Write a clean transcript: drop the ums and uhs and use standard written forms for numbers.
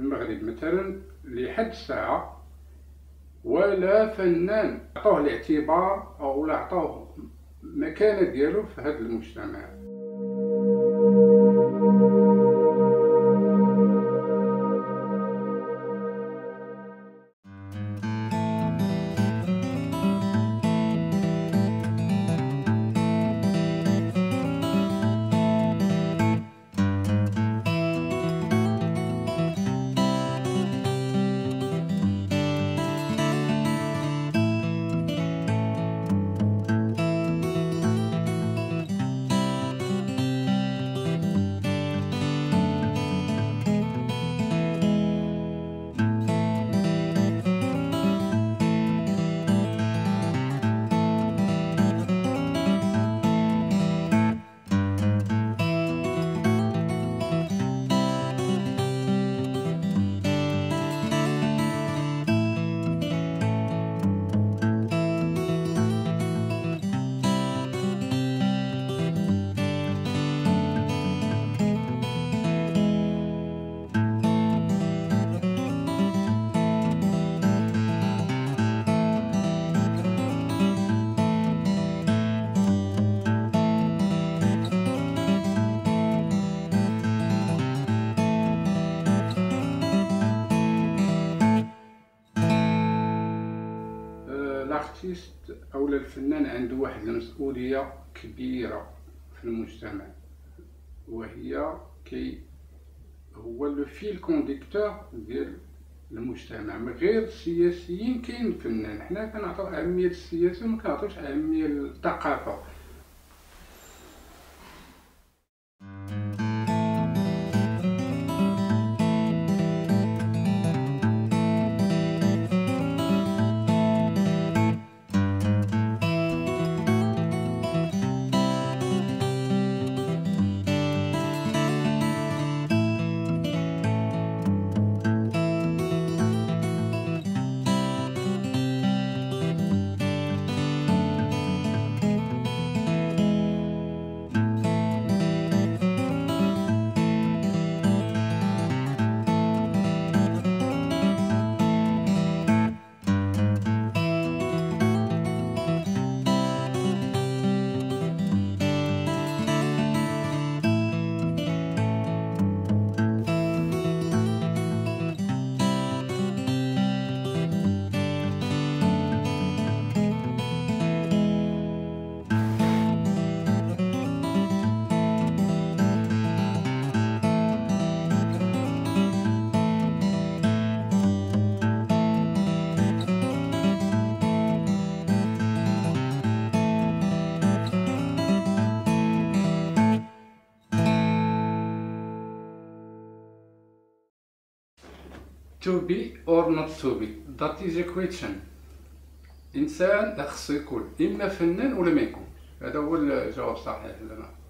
المغرب مثلا لحد الساعة ولا فنان عطوه الاعتبار أو لا عطوه مكانة ديالو في هذا المجتمع. الارتيست او الفنان عنده واحد المسؤوليه كبيره في المجتمع، وهي هو لو فيل كونديكتور ديال المجتمع. من غير السياسيين كاين الفنان. حنا كنعطيو اهميه للسياسه وما كنعطيوش اهميه للثقافه. To be or not to be, that is a question. إنسان خصو يكون إما فنان ولا ما يكونش. هذا هو الجواب الصحيح.